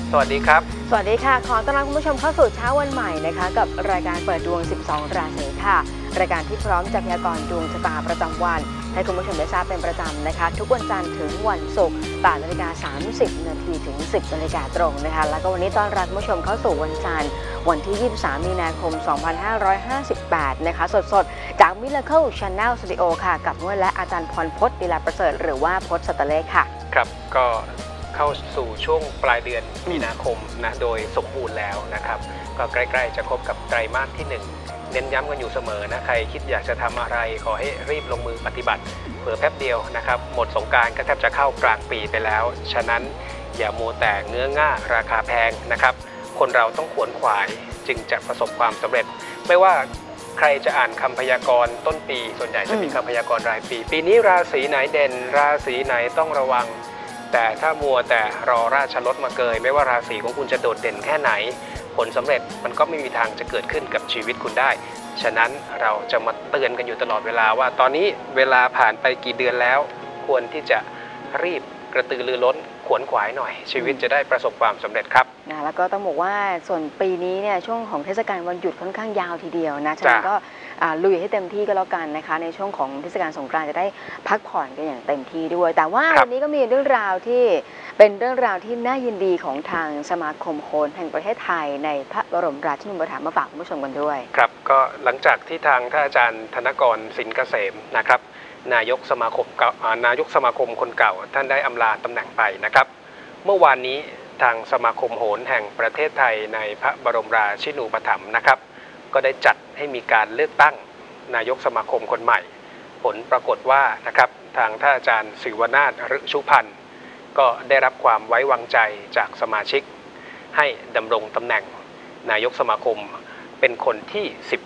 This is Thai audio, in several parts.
สวัสดีครับสวัสดีค่ะขอต้อนรับคุณผู้ชมเข้าสู่เช้าวันใหม่นะคะกับรายการเปิดดวง 12 ราศีค่ะรายการที่พร้อมจะพยากรณ์ดวงชะตาประจำวันให้คุณผู้ชมได้ทราบเป็นประจำนะคะทุกวันจันทร์ถึงวันศุกร์8:30 น.ถึง 10 นาฬิกาตรงนะคะแล้วก็วันนี้ต้อนรับคุณผู้ชมเข้าสู่วันจันทร์วันที่ 23 มีนาคม 2558 นะคะสดๆจาก Miracle Channel Studio ค่ะกับนวดและอาจารย์พรพจน์ ดีลาประเสริฐหรือว่าพจน์ สัตเลขค่ะครับก็เข้าสู่ช่วงปลายเดือนมีนาคมนะโดยสมบูรณ์แล้วนะครับก็ใกล้ๆจะครบกับไตรมาสที่1เน้นย้ำกันอยู่เสมอนะใครคิดอยากจะทำอะไรขอให้รีบลงมือปฏิบัติเผลอแป๊บเดียวนะครับหมดสงกรานต์ก็แทบจะเข้ากลางปีไปแล้วฉะนั้นอย่ามัวแต่เงื้อง่าราคาแพงนะครับคนเราต้องขวนขวายจึงจะประสบความสำเร็จไม่ว่าใครจะอ่านคำพยากรณ์ต้นปีส่วนใหญ่จะมีคำพยากรณ์รายปีปีนี้ราศีไหนเด่นราศีไหนต้องระวังแต่ถ้ามัวแต่รอราชรถมาเกยไม่ว่าราศีของคุณจะโดดเด่นแค่ไหนผลสำเร็จมันก็ไม่มีทางจะเกิดขึ้นกับชีวิตคุณได้ฉะนั้นเราจะมาเตือนกันอยู่ตลอดเวลาว่าตอนนี้เวลาผ่านไปกี่เดือนแล้วควรที่จะรีบกระตือรือร้นขวนขวายหน่อยชีวิตจะได้ประสบความสำเร็จครับแล้วก็ต้องบอกว่าส่วนปีนี้เนี่ยช่วงของเทศกาลวันหยุดค่อนข้างยาวทีเดียวนะฉะนั้นก็ลุยให้เต็มที่ก็แล้วกันนะคะในช่วงของเทศกาลสงกรานต์จะได้พักผ่อนกันอย่างเต็มที่ด้วยแต่ว่าวันนี้ก็มีเรื่องราวที่เป็นเรื่องราวที่น่ายินดีของทางสมาคมโหรแห่งประเทศไทยในพระบรมราชินูปถัมภ์มาฝากคุณผู้ชมกันด้วยครับก็หลังจากที่ทางท่านอาจารย์ธนกรสินเกษมนะครับนายกสมาคมคนเก่าท่านได้อำลาตำแหน่งไปนะครับเมื่อวานนี้ทางสมาคมโหรแห่งประเทศไทยในพระบรมราชินูปถัมภ์นะครับก็ได้จัดให้มีการเลือกตั้งนายกสมาคมคนใหม่ผลปรากฏว่านะครับทางท่านอาจารย์ศิวนาถ ฤชุพันธ์ก็ได้รับความไว้วางใจจากสมาชิกให้ดำรงตำแหน่งนายกสมาคมเป็นคนที่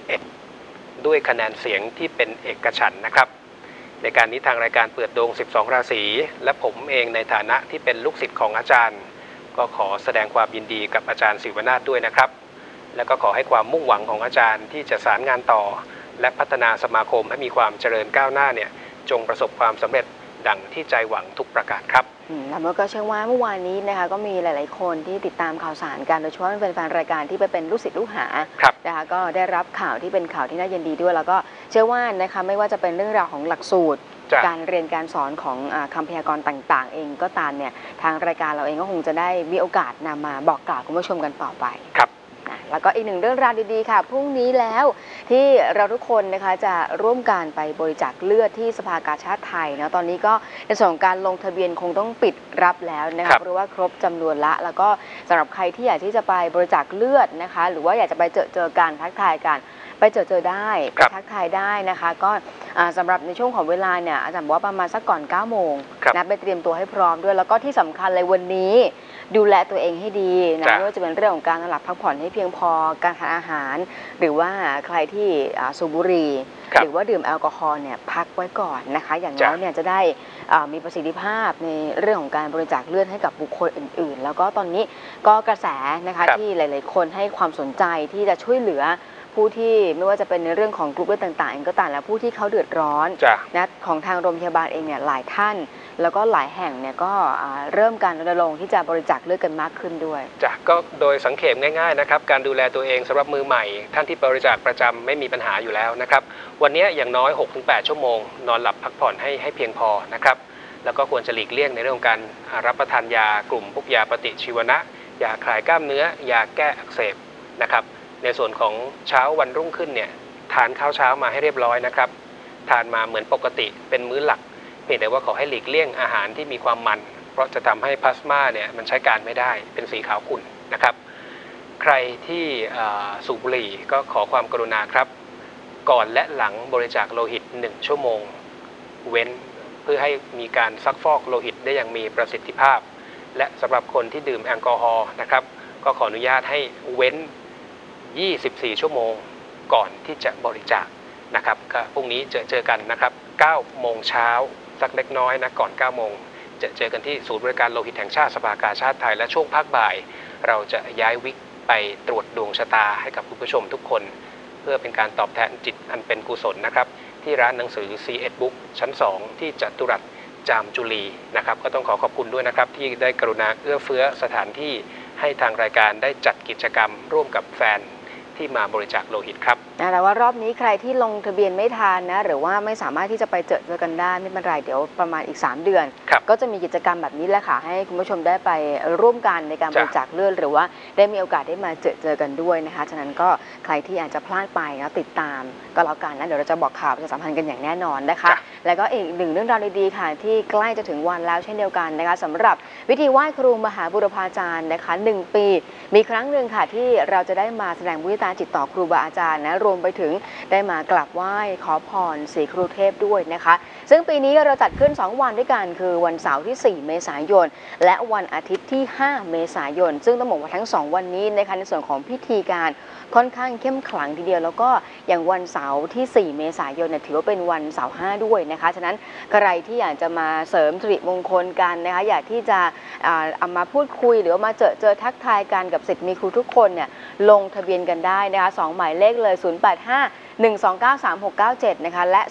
11ด้วยคะแนนเสียงที่เป็นเอกฉันท์นะครับในการนี้ทางรายการเปิดดวง12ราศีและผมเองในฐานะที่เป็นลูกศิษย์ของอาจารย์ก็ขอแสดงความยินดีกับอาจารย์ศิวนาถด้วยนะครับและก็ขอให้ความมุ่งหวังของอาจารย์ที่จะสารงานต่อและพัฒนาสมาคมให้มีความเจริญก้าวหน้าเนี่ยจงประสบความสำเร็จดังที่ใจหวังทุกประการครับแล้วก็เชื่อว่าเมื่อวานนี้นะคะก็มีหลายๆคนที่ติดตามข่าวสารกันโดยเฉพาะเป็นแฟนรายการที่ไปเป็นลูกศิษย์ลูกหานะคะก็ได้รับข่าวที่เป็นข่าวที่น่ายินดีด้วยแล้วก็เชื่อว่านะคะไม่ว่าจะเป็นเรื่องราวของหลักสูตรการเรียนการสอนของคำพยากรณ์ต่างๆเองก็ตามเนี่ยทางรายการเราเองก็คงจะได้มีโอกาสนำมาบอกกล่าวคุณผู้ชมกันต่อไปครับแล้วก็อีกหนึ่งเรื่องราวดีๆค่ะพรุ่งนี้แล้วที่เราทุกคนนะคะจะร่วมกันไปบริจาคเลือดที่สภากาชาดไทยนะตอนนี้ก็ในส่วนของการลงทะเบียนคงต้องปิดรับแล้วนะคะเพราะว่าครบจำนวนละแล้วก็สำหรับใครที่อยากที่จะไปบริจาคเลือดนะคะหรือว่าอยากจะไปเจอกันทักทายกันไปเจอได้ไปทักทายได้นะคะก็สำหรับในช่วงของเวลาเนี่ยอาจารย์บอกว่าประมาณสักก่อน9 โมงนะไปเตรียมตัวให้พร้อมด้วยแล้วก็ที่สำคัญเลยวันนี้ดูแลตัวเองให้ดีนะไม่ว่าจะเป็นเรื่องของการนอนหลับพักผ่อนให้เพียงพอการทานอาหารหรือว่าใครที่สูบบุหรี่หรือว่าดื่มแอลกอฮอล์เนี่ยพักไว้ก่อนนะคะอย่างน้อยเนี่ยจะได้มีประสิทธิภาพในเรื่องของการบริจาคเลือดให้กับบุคคลอื่นๆแล้วก็ตอนนี้ก็กระแสนะคะที่หลายๆคนให้ความสนใจที่จะช่วยเหลือผู้ที่ไม่ว่าจะเป็นในเรื่องของกลุ่มเลือดต่างๆก็ตามและผู้ที่เขาเดือดร้อนนะของทางโรงพยาบาลเองเนี่ยหลายท่านแล้วก็หลายแห่งเนี่ยก็เริ่มการรณรงค์ที่จะบริจาคเลือดกันมากขึ้นด้วยจ้ะก็โดยสังเขปง่ายๆนะครับการดูแลตัวเองสำหรับมือใหม่ท่านที่บริจาคประจำไม่มีปัญหาอยู่แล้วนะครับวันนี้อย่างน้อย 6-8 ชั่วโมงนอนหลับพักผ่อนให้เพียงพอนะครับแล้วก็ควรจะหลีกเลี่ยงในเรื่องของการรับประทานยากลุ่มพวกยาปฏิชีวนะยาคลายกล้ามเนื้อยาแก้อักเสบนะครับในส่วนของเช้าวันรุ่งขึ้นเนี่ยทานข้าวเช้ามาให้เรียบร้อยนะครับทานมาเหมือนปกติเป็นมื้อหลักเพียงแต่ว่าขอให้หลีกเลี่ยงอาหารที่มีความมันเพราะจะทำให้พลาสมาเนี่ยมันใช้การไม่ได้เป็นสีขาวขุ่นนะครับใครที่สูบบุหรี่ก็ขอความกรุณาครับก่อนและหลังบริจาคโลหิต1 ชั่วโมงเว้นเพื่อให้มีการซักฟอกโลหิตได้อย่างมีประสิทธิภาพและสำหรับคนที่ดื่มแอลกอฮอล์นะครับก็ขออนุญาตให้เว้น24 ชั่วโมงก่อนที่จะบริจาคนะครับก็พรุ่งนี้เจอกันนะครับ9 โมงเช้าสักเล็กน้อยนะก่อน9 โมงเจอกันที่ศูนย์บริการโลหิตแห่งชาติสภากาชาดไทยและช่วงภาคบ่ายเราจะย้ายวิกไปตรวจดวงชะตาให้กับคุณผู้ชมทุกคนเพื่อเป็นการตอบแทนจิตอันเป็นกุศลนะครับที่ร้านหนังสือ C.S. Book ชั้น 2ที่จตุรัสจามจุลีนะครับก็ต้องขอบคุณด้วยนะครับที่ได้กรุณาเอื้อเฟื้อสถานที่ให้ทางรายการได้จัดกิจกรรมร่วมกับแฟนที่มาบริจาคโลหิตครับแต่ว่ารอบนี้ใครที่ลงทะเบียนไม่ทันนะหรือว่าไม่สามารถที่จะไปเจอกันได้ไม่เป็นไรเดี๋ยวประมาณอีก3 เดือนก็จะมีกิจกรรมแบบนี้แหละค่ะให้คุณผู้ชมได้ไปร่วมกันในการบริจาคเลือดหรือว่าได้มีโอกาสได้มาเจอกันด้วยนะคะฉะนั้นก็ใครที่อาจจะพลาดไปนะติดตามก็แล้วกันนะเดี๋ยวเราจะบอกข่าวประชาสัมพันธ์กันอย่างแน่นอนนะคะแล้วก็อีกหนึ่งเรื่องราวดีๆค่ะที่ใกล้จะถึงวันแล้วเช่นเดียวกันนะคะสำหรับวิธีไหว้ครูมหาบุรพาจารย์นะคะ1 ปีมีครั้งหนึ่งค่ะที่เราจะได้มาแสดงมุทิตาจิตต่อครูบาอาจารย์นะรวมไปถึงได้มากราบไหว้ขอพรศรีครูเทพด้วยนะคะซึ่งปีนี้เราจัดขึ้น2 วันด้วยกันคือวันเสาร์ที่4 เมษายนและวันอาทิตย์ที่5 เมษายนซึ่งต้องบอกว่าทั้ง2 วันนี้นะคะในส่วนของพิธีการค่อนข้างเข้มขลังทีเดียวแล้วก็อย่างวันเสาร์ที่4 เมษายนถือว่าเป็นวันเสาร์5ด้วยนะคะฉะนั้นใครที่อยากจะมาเสริมสิริมงคลกันนะคะอยากที่จะเอามาพูดคุยหรือว่ามาเจอทักทายกันกับศิษย์มีครูทุกคนเนี่ยลงทะเบียนกันได้นะคะ2 หมายเลขเลย0851293697นะคะและ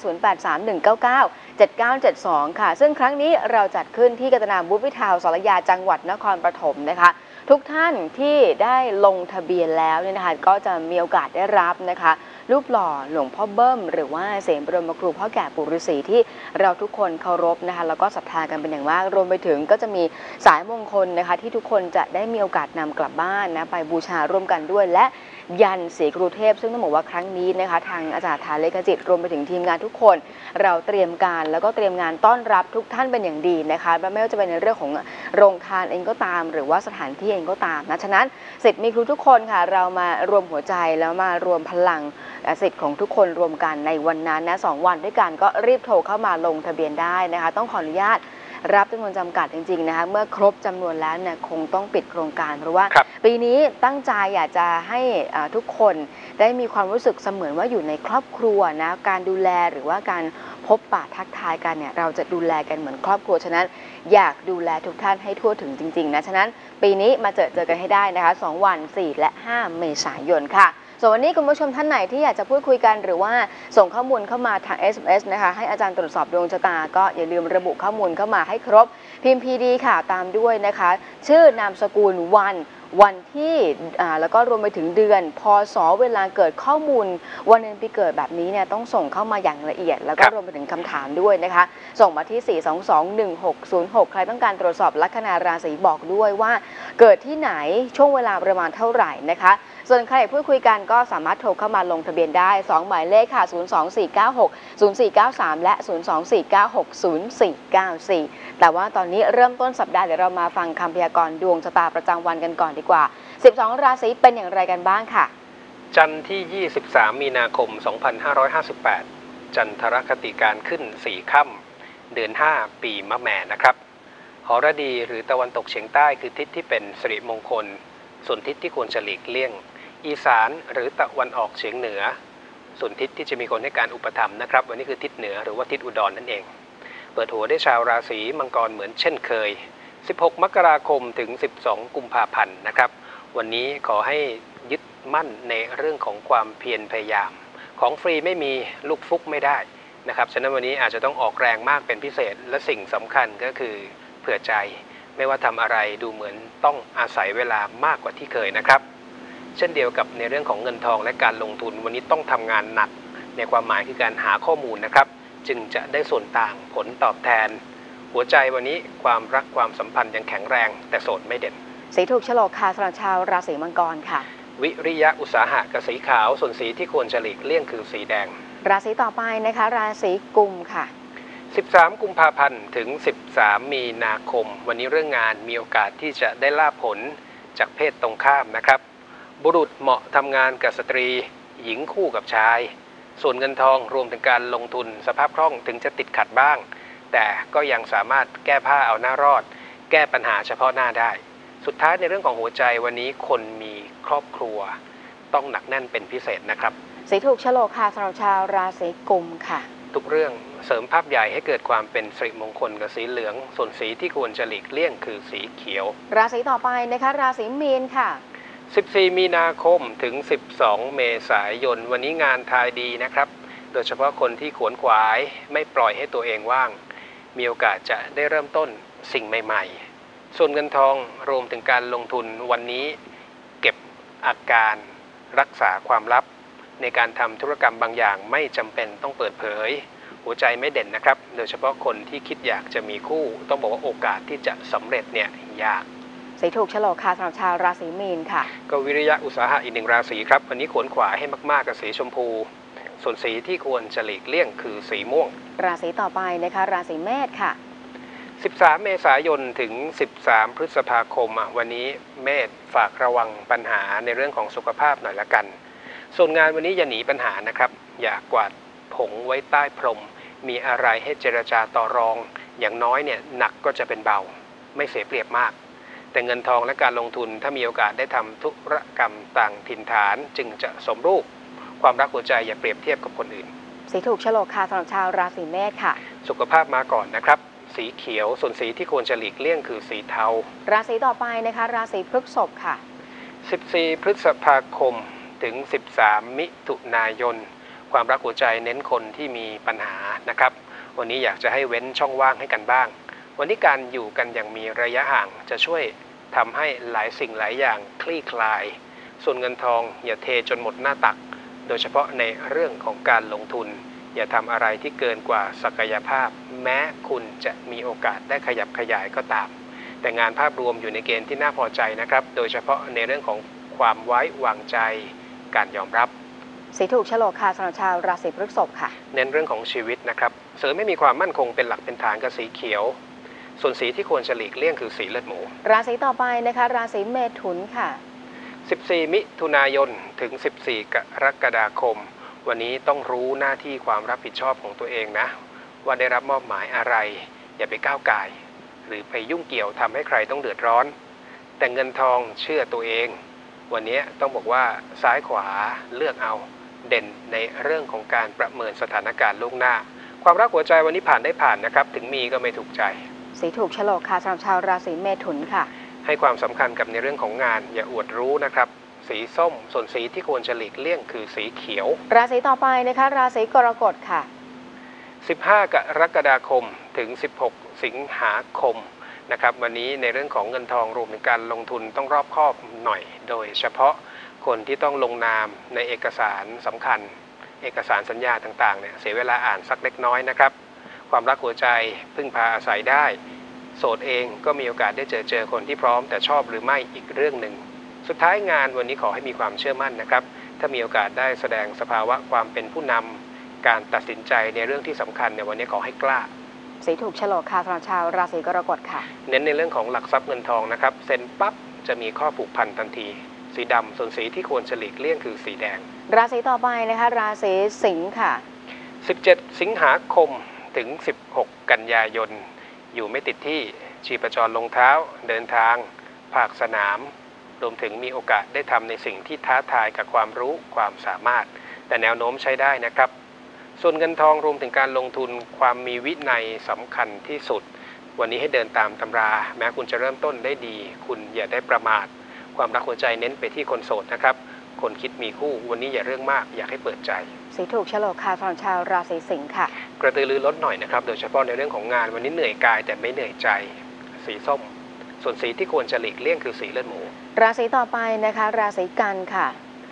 0831997972ค่ะซึ่งครั้งนี้เราจัดขึ้นที่กัตนาบุญวิทาวสารยาจังหวัดนครปฐมนะคะทุกท่านที่ได้ลงทะเบียนแล้วเนี่ยนะคะก็จะมีโอกาสได้รับนะคะรูปหล่อหลวงพ่อเบิ้มหรือว่าเสียงบรมครูพ่อแก่ปู่ฤาษีที่เราทุกคนเคารพนะคะแล้วก็ศรัทธากันเป็นอย่างมากรวมไปถึงก็จะมีสายมงคลนะคะที่ทุกคนจะได้มีโอกาสนำกลับบ้านนะไปบูชาร่วมกันด้วยและยันศรีครูเทพซึ่งต้องบอกว่าครั้งนี้นะคะทางอาจารย์ฐานเลขจิตรวมไปถึงทีมงานทุกคนเราเตรียมการแล้วก็เตรียมงานต้อนรับทุกท่านเป็นอย่างดีนะคะไม่ว่าจะเป็นในเรื่องของโรงทานเองก็ตามหรือว่าสถานที่เองก็ตามนะฉะนั้นศิษย์มีครูทุกคนค่ะเรามารวมหัวใจแล้วมารวมพลังศิษย์ของทุกคนรวมกันในวันนั้นนะ2 วันด้วยกันก็รีบโทรเข้ามาลงทะเบียนได้นะคะต้องขออนุญาตรับจำนวนจำกัดจริงๆนะคะเมื่อครบจำนวนแล้วเนี่ยคงต้องปิดโครงการเพราะว่าปีนี้ตั้งใจอยากจะให้ทุกคนได้มีความรู้สึกเสมือนว่าอยู่ในครอบครัวนะการดูแลหรือว่าการพบปะทักทายกันเนี่ยเราจะดูแลกันเหมือนครอบครัวฉะนั้นอยากดูแลทุกท่านให้ทั่วถึงจริงๆนะฉะนั้นปีนี้มาเจอกันให้ได้นะคะ2 วัน4 และ 5 เมษายนค่ะส่วนวันนี้คุณผู้ชมท่านไหนที่อยากจะพูดคุยกันหรือว่าส่งข้อมูลเข้ามาทาง SMS นะคะให้อาจารย์ตรวจสอบดวงชะตาก็อย่าลืมระบุข้อมูลเข้ามาให้ครบพิมพ์ PD ค่ะตามด้วยนะคะชื่อนามสกุลวันที่แล้วก็รวมไปถึงเดือนพศเวลาเกิดข้อมูลวันเดือนปีเกิดแบบนี้เนี่ยต้องส่งเข้ามาอย่างละเอียดแล้วก็รวมไปถึงคำถามด้วยนะคะส่งมาที่ 4221606 ใครต้องการตรวจสอบลัคนาราศีบอกด้วยว่าเกิดที่ไหนช่วงเวลาประมาณเท่าไหร่นะคะส่วนใครพูดคุยกันก็สามารถโทรเข้ามาลงทะเบียนได้2 หมายเลขค่ะ024960493และ024960494แต่ว่าตอนนี้เริ่มต้นสัปดาห์เดี๋ยวเรามาฟังคำพยากรณ์ดวงชะตาประจำวันกันก่อนดีกว่า12 ราศีเป็นอย่างไรกันบ้างค่ะจันทร์ที่23 มีนาคม 2558จันทรคติการขึ้น4 ค่ำเดือน5 ปีมะแม่นะครับหรดีหรือตะวันตกเฉียงใต้คือทิศที่เป็นสิริมงคลส่วนทิศที่ควรจะหลีกเลี่ยงอีสานหรือตะวันออกเฉียงเหนือส่วนทิศที่จะมีคนให้การอุปถัมภ์นะครับวันนี้คือทิศเหนือหรือว่าทิศอุดรนั่นเองเปิดหัวได้ชาวราศีมังกรเหมือนเช่นเคย16 มกราคมถึง12 กุมภาพันธ์นะครับวันนี้ขอให้ยึดมั่นในเรื่องของความเพียรพยายามของฟรีไม่มีลูกฟุกไม่ได้นะครับฉะนั้นวันนี้อาจจะต้องออกแรงมากเป็นพิเศษและสิ่งสำคัญก็คือเผื่อใจไม่ว่าทำอะไรดูเหมือนต้องอาศัยเวลามากกว่าที่เคยนะครับเช่นเดียวกับในเรื่องของเงินทองและการลงทุนวันนี้ต้องทำงานหนักในความหมายคือการหาข้อมูลนะครับจึงจะได้ส่วนต่างผลตอบแทนหัวใจวันนี้ความรักความสัมพันธ์ยังแข็งแรงแต่โสดไม่เด่นสีถูกโฉลกค่ะสำหรับชาวราศีมังกรค่ะวิริยะอุตสาหะกับสีขาวส่วนสีที่ควรจะหลีกเลี่ยงคือสีแดงราศีต่อไปนะคะราศีกุมค่ะ 13 กุมภาพันธ์ถึง13 มีนาคมวันนี้เรื่องงานมีโอกาสที่จะได้ลาภผลจากเพศตรงข้ามนะครับบุรุษเหมาะทำงานกับสตรีหญิงคู่กับชายส่วนเงินทองรวมถึงการลงทุนสภาพคล่องถึงจะติดขัดบ้างแต่ก็ยังสามารถแก้ผ้าเอาหน้ารอดแก้ปัญหาเฉพาะหน้าได้สุดท้ายในเรื่องของหัวใจวันนี้คนมีครอบครัวต้องหนักแน่นเป็นพิเศษนะครับสีถูกโฉลกค่ะสำหรับชาวราศีกุมค่ะทุกเรื่องเสริมภาพใหญ่ให้เกิดความเป็นสิริมงคลกับสีเหลืองส่วนสีที่ควรจะหลีกเลี่ยงคือสีเขียวราศีต่อไปนะคะราศีมีนค่ะ 14 มีนาคมถึง12 เมษายนวันนี้งานทายดีนะครับโดยเฉพาะคนที่ขวนขวายไม่ปล่อยให้ตัวเองว่างมีโอกาสจะได้เริ่มต้นสิ่งใหม่ๆส่วนเงินทองรวมถึงการลงทุนวันนี้เก็บอาการรักษาความลับในการทำธุรกรรมบางอย่างไม่จำเป็นต้องเปิดเผยหัวใจไม่เด่นนะครับโดยเฉพาะคนที่คิดอยากจะมีคู่ต้องบอกว่าโอกาสที่จะสำเร็จเนี่ยยากสีถูกโฉลกค่ะสำหรับชาวราศีมีนค่ะก็วิริยะอุตสาหะอีกหนึ่งราศีครับวันนี้ขวนขวายให้มากๆกับสีชมพูส่วนสีที่ควรจะหลีกเลี่ยงคือสีม่วงราศีต่อไปนะคะราศีเมษค่ะ 13 เมษายนถึง 13 พฤษภาคมวันนี้เมษฝากระวังปัญหาในเรื่องของสุขภาพหน่อยละกันส่วนงานวันนี้อย่าหนีปัญหานะครับอย่ากวาดผงไว้ใต้พรมมีอะไรให้เจรจาต่อรองอย่างน้อยเนี่ยหนักก็จะเป็นเบาไม่เสียเปรียบมากแต่เงินทองและการลงทุนถ้ามีโอกาสได้ทำธุรกรรมต่างถิ่นฐานจึงจะสมรูปความรักหัวใจอย่าเปรียบเทียบกับคนอื่นสีถูกโฉลกค่ะสำหรับชาวราศีเมษค่ะสุขภาพมาก่อนนะครับสีเขียวส่วนสีที่ควรจะหลีกเลี่ยงคือสีเทาราศีต่อไปนะคะราศีพฤษภค่ะ 14 พฤษภาคมถึง 13 มิถุนายนความรักหัวใจเน้นคนที่มีปัญหานะครับวันนี้อยากจะให้เว้นช่องว่างให้กันบ้างวันนี้การอยู่กันอย่างมีระยะห่างจะช่วยทำให้หลายสิ่งหลายอย่างคลี่คลายส่วนเงินทองอย่าเทจนหมดหน้าตักโดยเฉพาะในเรื่องของการลงทุนอย่าทำอะไรที่เกินกว่าศักยภาพแม้คุณจะมีโอกาสได้ขยับขยายก็ตามแต่งานภาพรวมอยู่ในเกณฑ์ที่น่าพอใจนะครับโดยเฉพาะในเรื่องของความไว้วางใจการยอมรับสีถูกโฉลกค่ะสำหรับชาวราศีพฤษภค่ะเน้นเรื่องของชีวิตนะครับเสริมไม่มีความมั่นคงเป็นหลักเป็นฐานกับสีเขียวส่วนสีที่ควรจะหลีกเลี่ยงคือสีเลือดหมูราศีต่อไปนะคะราศีเมถุนค่ะ 14 มิถุนายนถึง 14 กรกฎาคมวันนี้ต้องรู้หน้าที่ความรับผิดชอบของตัวเองนะว่าได้รับมอบหมายอะไรอย่าไปก้าวก่ายหรือไปยุ่งเกี่ยวทำให้ใครต้องเดือดร้อนแต่เงินทองเชื่อตัวเองวันนี้ต้องบอกว่าซ้ายขวาเลือกเอาเด่นในเรื่องของการประเมินสถานการณ์ล่วงหน้าความรักหัวใจวันนี้ผ่านได้ผ่านนะครับถึงมีก็ไม่ถูกใจสีถูกโฉลกค่ะสำหรับชาวราศีเมถุนค่ะให้ความสำคัญกับในเรื่องของงานอย่าอวดรู้นะครับสีส้มส่วนสีที่ควรจะหลีกเลี่ยงคือสีเขียวราศีต่อไปนะคะราศีกรกฎค่ะ 15 กรกฎาคมถึง 16 สิงหาคมนะครับวันนี้ในเรื่องของเงินทองรวมถึงการลงทุนต้องรอบคอบหน่อยโดยเฉพาะคนที่ต้องลงนามในเอกสารสำคัญเอกสารสัญญาต่างๆเนี่ยเสียเวลาอ่านสักเล็กน้อยนะครับความรักหัวใจพึ่งพาอาศัยได้โสดเองก็มีโอกาสได้เจอคนที่พร้อมแต่ชอบหรือไม่อีกเรื่องหนึ่งสุดท้ายงานวันนี้ขอให้มีความเชื่อมั่นนะครับถ้ามีโอกาสได้แสดงสภาวะความเป็นผู้นำการตัดสินใจในเรื่องที่สำคัญในวันนี้ขอให้กล้าสีถูกโฉลกค่ะสำหรับชาวราศีกรกฎค่ะเน้นในเรื่องของหลักทรัพย์เงินทองนะครับเซ็นปั๊บจะมีข้อผูกพันทันทีสีดำส่วนสีที่ควรจะหลีกเลี่ยงคือสีแดงราศีต่อไปนะคะราศีสิงค์ค่ะ 17 สิงหาคมถึง 16 กันยายนอยู่ไม่ติดที่ชีพจรลงเท้าเดินทางภาคสนามรวมถึงมีโอกาสได้ทำในสิ่งที่ท้าทายกับความรู้ความสามารถแต่แนวโน้มใช้ได้นะครับส่วนเงินทองรวมถึงการลงทุนความมีวินัยสำคัญที่สุดวันนี้ให้เดินตามตำราแม้คุณจะเริ่มต้นได้ดีคุณอย่าได้ประมาทความรักหัวใจเน้นไปที่คนโสดนะครับคนคิดมีคู่วันนี้อย่าเรื่องมากอยากให้เปิดใจสีถูกโฉลกค่ะสำหรับชาวราศีสิงค์ค่ะกระตือรือร้นหน่อยนะครับโดยเฉพาะในเรื่องของงานวันนี้เหนื่อยกายแต่ไม่เหนื่อยใจสีส้มส่วนสีที่ควรจะหลีกเลี่ยงคือสีเลือดหมูราศีต่อไปนะคะราศีกันค่ะ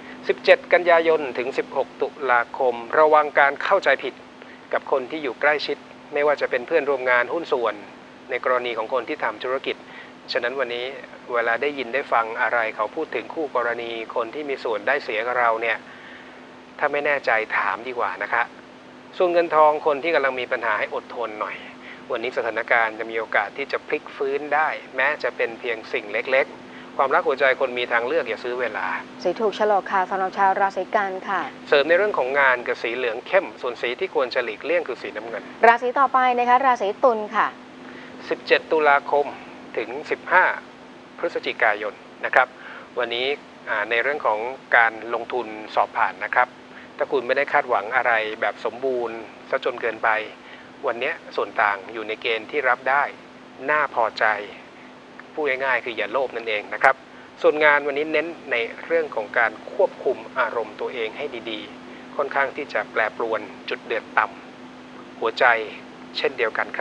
17 กันยายนถึง 16 ตุลาคมระวังการเข้าใจผิดกับคนที่อยู่ใกล้ชิดไม่ว่าจะเป็นเพื่อนร่วมงานหุ้นส่วนในกรณีของคนที่ทำธุรกิจฉะนั้นวันนี้เวลาได้ยินได้ฟังอะไรเขาพูดถึงคู่กรณีคนที่มีส่วนได้เสียกับเราเนี่ยถ้าไม่แน่ใจถามดีกว่านะคะส่วนเงินทองคนที่กำลังมีปัญหาให้อดทนหน่อยวันนี้สถานการณ์จะมีโอกาสที่จะพลิกฟื้นได้แม้จะเป็นเพียงสิ่งเล็กๆความรักหัวใจคนมีทางเลือกอย่าซื้อเวลาสีถูกโฉลกค่ะสำหรับชาวราศีกันค่ะเสริมในเรื่องของงานกับสีเหลืองเข้มส่วนสีที่ควรจะหลีกเลี่ยงคือสีน้ำเงินราศีต่อไปนะคะราศีตุลค่ะ 17 ตุลาคมถึง 15 พฤศจิกายนนะครับวันนี้ในเรื่องของการลงทุนสอบผ่านนะครับถ้าคุณไม่ได้คาดหวังอะไรแบบสมบูรณ์ซะจนเกินไปวันนี้ส่วนต่างอยู่ในเกณฑ์ที่รับได้น่าพอใจพูดง่ายๆคืออย่าโลภนั่นเองนะครับส่วนงานวันนี้เน้นในเรื่องของการควบคุมอารมณ์ตัวเองให้ดีๆค่อนข้างที่จะแปรปรวนจุดเดือดต่ำหัวใจเช่นเดียวกันครับ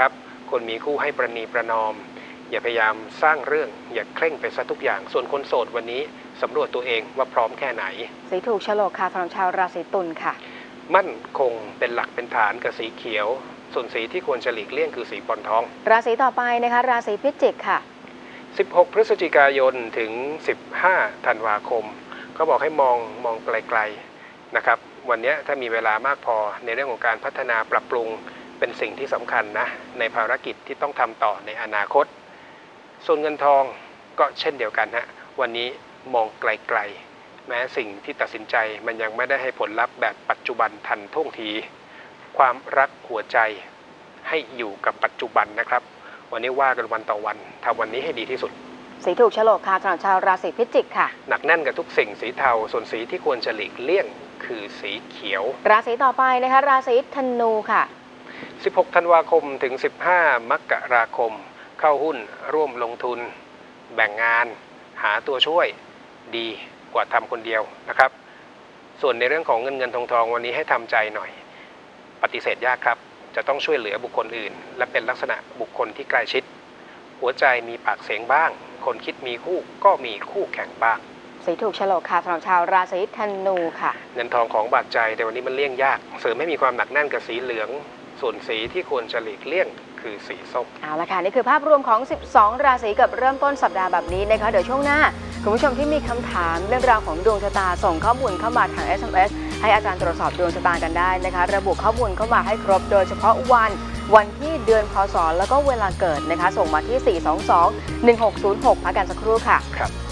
คนมีคู่ให้ประนีประนอมอย่าพยายามสร้างเรื่องอย่าเคร่งไปซะทุกอย่างส่วนคนโสดวันนี้สำรวจตัวเองว่าพร้อมแค่ไหนสีถูกโฉลกค่ะสำหรับชาวราศีตุลค่ะมั่นคงเป็นหลักเป็นฐานกับสีเขียวส่วนสีที่ควรจะหลีกเลี่ยงคือสีปนทองราศีต่อไปนะคะราศีพิจิกค่ะ 16 พฤศจิกายนถึง15 ธันวาคมก็บอกให้มองไกลๆนะครับวันนี้ถ้ามีเวลามากพอในเรื่องของการพัฒนาปรับปรุงเป็นสิ่งที่สำคัญนะในภารกิจที่ต้องทำต่อในอนาคตส่วนเงินทองก็เช่นเดียวกันฮะวันนี้มองไกลๆแม้สิ่งที่ตัดสินใจมันยังไม่ได้ให้ผลลัพธ์แบบปัจจุบันทันท่วงทีความรักหัวใจให้อยู่กับปัจจุบันนะครับวันนี้ว่ากันวันต่อวันทำวันนี้ให้ดีที่สุดสีถูกโฉลกค่ะสำหรับชาวราศีพิจิกค่ะหนักแน่นกับทุกสิ่งสีเทาส่วนสีที่ควรจะหลีกเลี่ยงคือสีเขียวราศีต่อไปนะคะราศีธนูค่ะ 16 ธันวาคมถึง15 มกราคมเข้าหุ้นร่วมลงทุนแบ่งงานหาตัวช่วยดีกว่าทำคนเดียวนะครับส่วนในเรื่องของเงินทองวันนี้ให้ทำใจหน่อยปฏิเสธยากครับจะต้องช่วยเหลือบุคคลอื่นและเป็นลักษณะบุคคลที่ใกล้ชิดหัวใจมีปากเสียงบ้างคนคิดมีคู่ก็มีคู่แข่งบ้างสีถูกโฉลกค่ะสำหรับชาวราศีธนูค่ะเงินทองของบาดใจแต่วันนี้มันเลี่ยงยากเสริมไม่มีความหนักแน่นกับสีเหลืองส่วนสีที่ควรจะหลีกเลี่ยงคือสีส้มเอาละค่ะนี่คือภาพรวมของ12ราศีกับเริ่มต้นสัปดาห์แบบนี้นะคะเดี๋ยวช่วงหน้าคุณผู้ชมที่มีคำถามเรื่องราวของดวงชะตาส่งข้อมูลเข้ามาทาง SMS ให้อาจารย์ตรวจสอบดวงชะตากันได้นะคะระบุข้อมูลเข้ามาให้ครบโดยเฉพาะวันที่เดือนพศแล้วก็เวลาเกิดนะคะส่งมาที่422 1606พักกันสักครู่ค่ะครับ